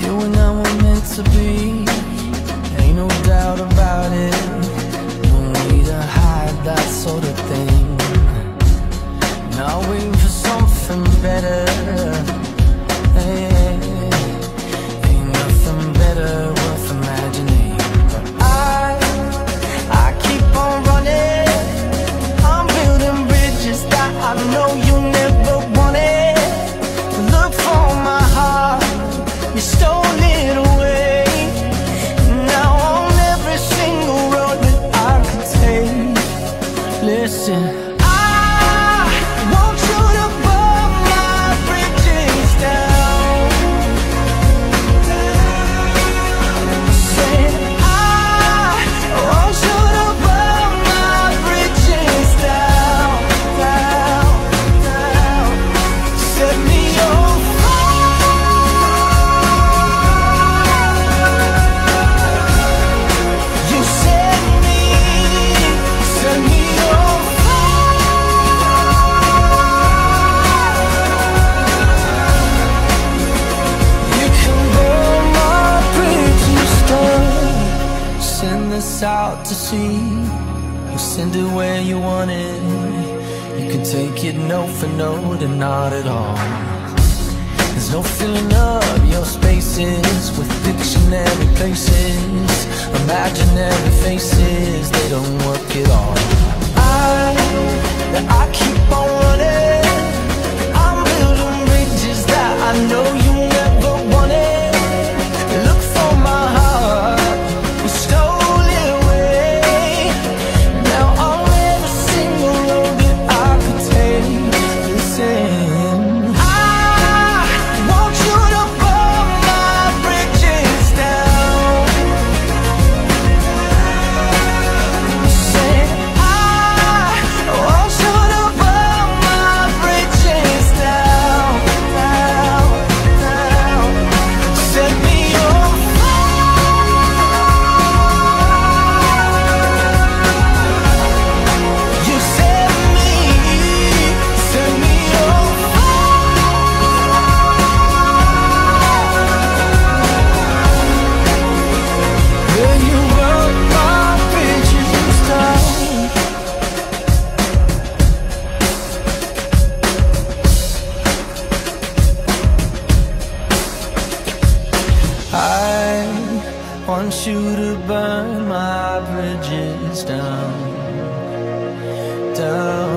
You and I were meant to be, ain't no doubt about it. No way to hide that sort of thing. Now waiting for something better. Hey, ain't nothing better worth imagining. But I keep on running. I'm building bridges that I know you never wanted. Look for my heart, you stole it away. Now on every single road that I could take, listen, I want you to burn my bridges down. Say, I want you to burn my bridges down, down, down. Set me on you set me on fire. You can burn my bridges down. Send this out to sea, or send it where you want it. You can take it note for note and not at all. There's no filling up your spaces with dictionary places, imaginary faces, they don't work at all. I keep on running. I'm building bridges that I know you never wanted. Look for my heart, you stole it away. Now on every single road that I could take, listen, I want you to burn my bridges down. Say, I want you to burn my bridges down, down, down. Set me on fire. You set me on fire. Will you burn my bridges down? I want you to burn my bridges down, down.